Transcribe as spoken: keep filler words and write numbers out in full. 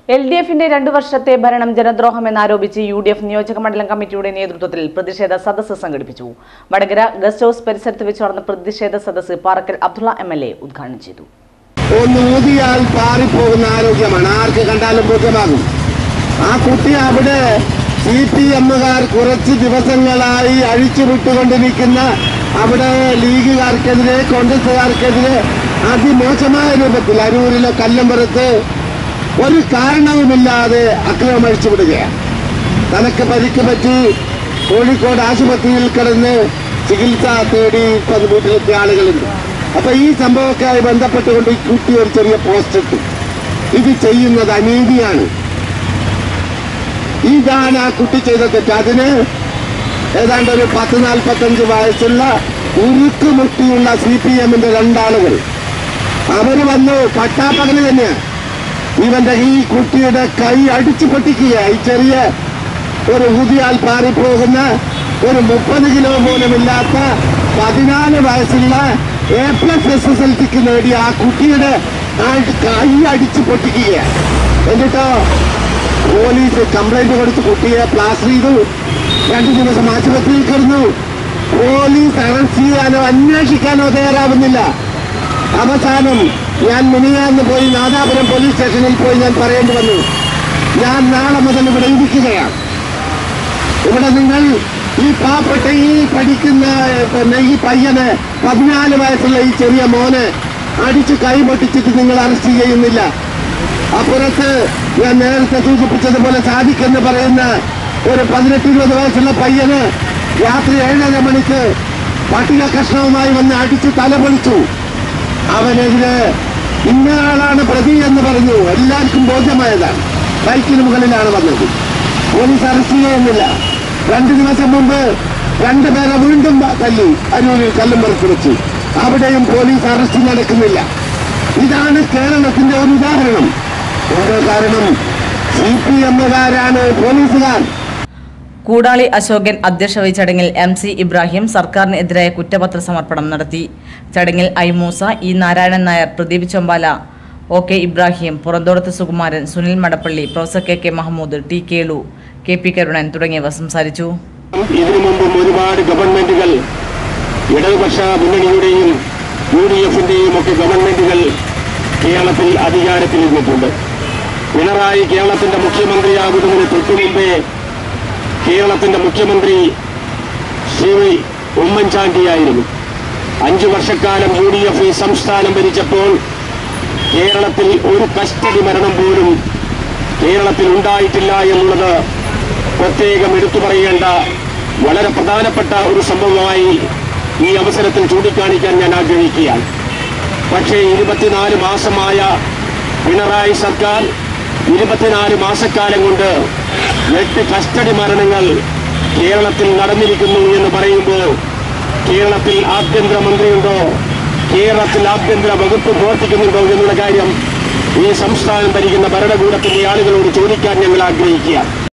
L D എഫിന്റെ രണ്ടു വർഷത്തെ ഭരണം ജനദ്രോഹമെന്നാരോപിച്ച് യു ഡി എഫ് നിയോജക മണ്ഡലം കമ്മിറ്റിയുടെ നേതൃത്വത്തിൽ പ്രതിഷേധ സദസ്സ് സംഘടിപ്പിച്ചു. വടകര ഗസ്റ്റ് ഹൌസ് പരിസരത്ത് വെച്ച് നടന്ന പ്രതിഷേധ സദസ്സ് Parakkal Abdulla M L A ഉദ്ഘാടനം ചെയ്തു. ഒന്നൂതിയാൽ പാറിപ്പോകുന്ന ആരോഗ്യമാണ്, ആർക്ക് കണ്ടാലും ബോധ്യമാകും. ആ കുട്ടി അവിടെ സി പി എമ്മുകാർ കുറച്ച് ദിവസങ്ങളായി അഴിച്ചുവിട്ടുകൊണ്ടിരിക്കുന്ന അവിടെ ലീഗുകാർക്കെതിരെ കോൺഗ്രസുകാർക്കെതിരെ അതിമോശമായ രൂപത്തിൽ അരൂരിലെ കല്ലമ്പുറത്ത് ഒരു കാരണവുമില്ലാതെ അക്രമം അഴിച്ചുവിടുകയാണ്. തനക്ക് പരിക്ക് പറ്റി കോഴിക്കോട് ആശുപത്രിയിൽ കിടന്ന് ചികിത്സ തേടി വീട്ടിലെത്തിയ ആളുകളുണ്ട്. അപ്പൊ ഈ സംഭവവുമായി ബന്ധപ്പെട്ടുകൊണ്ട് ഈ കുട്ടി ഒരു ചെറിയ പോസ്റ്റ് ഇട്ടു. ഇത് ചെയ്യുന്നത് അനീതിയാണ്. ഇതാണ് ആ കുട്ടി ചെയ്ത തെറ്റ്. അതിന് ഏതാണ്ട് ഒരു പത്ത് നാൽപ്പത്തഞ്ച് വയസ്സുള്ള ഉരുക്കുമുട്ടിയുള്ള സി പി എമ്മിന്റെ രണ്ടാളുകൾ അവര് വന്നു പട്ടാപ്പകല് തന്നെയാണ് ഇവന്റെ ഈ കുട്ടിയുടെ കൈ അടിച്ചു പൊട്ടിക്കുക. ഈ ചെറിയ ഒരു ഊതിയാൽ പാറിപ്പോകുന്ന ഒരു മുപ്പത് കിലോ പോലുമില്ലാത്ത പതിനാല് വയസ്സുള്ള A plus S S L സിക്ക് നേടിയ ആ കുട്ടിയുടെ കൈ അടിച്ചു പൊട്ടിക്കുക. എന്നിട്ടോ പോലീസ് കംപ്ലൈന്റ് കൊടുത്ത് കുട്ടിയെ പ്ലാസ്റ്റർ ചെയ്തു. രണ്ടു ദിവസം ആശുപത്രിയിൽ കിടന്നു. പോലീസ് അറസ്റ്റ് ചെയ്യാനോ അന്വേഷിക്കാനോ തയ്യാറാവുന്നില്ല. അവസാനം ഞാൻ മിനിയാന്ന് പോയി നാദാപുരം പോലീസ് സ്റ്റേഷനിൽ പോയി ഞാൻ പറയേണ്ടി വന്നു, ഞാൻ നാളെ മുതൽ ഇവിടെ ഇരിക്കുകയാണ്. ഇവിടെ നിങ്ങൾ ഈ പാവപ്പെട്ട ഈ പഠിക്കുന്ന പിന്നെ ഈ പയ്യന് പതിനാല് വയസ്സുള്ള ഈ ചെറിയ മോനെ അടിച്ച് കൈ പൊട്ടിച്ചിട്ട് നിങ്ങൾ അറസ്റ്റ് ചെയ്യുന്നില്ല. അപ്പുറത്ത് ഞാൻ നേരത്തെ സൂചിപ്പിച്ചതുപോലെ സാദിഖെന്ന് പറയുന്ന ഒരു പതിനെട്ട് ഇരുപത് വയസ്സുള്ള പയ്യന് രാത്രി ഏഴര മണിക്ക് പട്ടിക കഷ്ണവുമായി വന്ന് അടിച്ച് തല പൊളിച്ചു. അവനെതിരെ ഇന്നയാളാണ് പ്രതി എന്ന് പറഞ്ഞു. എല്ലാവർക്കും ബോധ്യമായതാണ്. ബൈക്കിന് മുകളിലാണ് വന്നത്. പോലീസ് അറസ്റ്റ് ചെയ്യുന്നില്ല. രണ്ടു ദിവസം മുമ്പ് രണ്ടുപേരെ വീണ്ടും തല്ലി അരൂരിൽ കല്ലുംപുറത്ത് വെച്ച്. അവിടെയും പോലീസ് അറസ്റ്റ് നടക്കുന്നില്ല. ഇതാണ് കേരളത്തിന്റെ ഒരു ഉദാഹരണം. ഓരോ കാരണം സി പി എമ്മുകാരാണ് പോലീസുകാർ. കൂടാളി അശോകൻ അധ്യക്ഷ വഹിച്ച ചടങ്ങിൽ എം സി ഇബ്രാഹിം സർക്കാരിനെതിരായ കുറ്റപത്ര സമർപ്പണം നടത്തി. ചടങ്ങിൽ I Moosa, E Narayanan Nair, Pradeep Chombala, O K Ibrahim, Puranthodath Sukumaran, Sunil Madappally, professor K K Mahamood, T Kelu, K P Karunan തുടങ്ങിയവർ സംസാരിച്ചു. ഇതിനു മുമ്പും ഒരുപാട് ഗവൺമെന്റുകൾ, ഇടതുപക്ഷ മുന്നണിയുടെയും യു ഡി എഫിന്റെയും ഒക്കെ ഗവൺമെന്റുകൾ കേരളത്തിൽ അധികാരത്തിലിരുന്നിട്ടുണ്ട്. പിണറായി കേരളത്തിന്റെ മുഖ്യമന്ത്രിയാകുന്നതിന് തൊട്ടു മുമ്പേ കേരളത്തിന്റെ മുഖ്യമന്ത്രി ശ്രീ ഉമ്മൻചാണ്ടിയായിരുന്നു. അഞ്ചു വർഷക്കാലം യു ഡി എഫ് ഈ സംസ്ഥാനം ഭരിച്ചപ്പോൾ കേരളത്തിൽ ഒരു കസ്റ്റഡി മരണം പോലും കേരളത്തിൽ ഉണ്ടായിട്ടില്ല എന്നുള്ളത് പ്രത്യേകം എടുത്തു പറയേണ്ട വളരെ പ്രധാനപ്പെട്ട ഒരു സംഭവമായി ഈ അവസരത്തിൽ ചൂണ്ടിക്കാണിക്കാൻ ഞാൻ ആഗ്രഹിക്കുകയാണ്. പക്ഷേ ഇരുപത്തിനാല് മാസമായ പിണറായി സർക്കാർ ഇരുപത്തിനാല് മാസക്കാലം കൊണ്ട് എട്ട് കസ്റ്റഡി മരണങ്ങൾ കേരളത്തിൽ നടന്നിരിക്കുന്നു എന്ന് പറയുമ്പോൾ കേരളത്തിൽ ആഭ്യന്തരമന്ത്രിയുണ്ടോ, കേരളത്തിൽ ആഭ്യന്തര വകുപ്പ് പ്രവർത്തിക്കുന്നുണ്ടോ എന്നുള്ള കാര്യം ഈ സംസ്ഥാനം ഭരിക്കുന്ന ഭരണകൂടത്തിന്റെ ആളുകളോട് ചോദിക്കാൻ ഞങ്ങൾ ആഗ്രഹിക്കുക.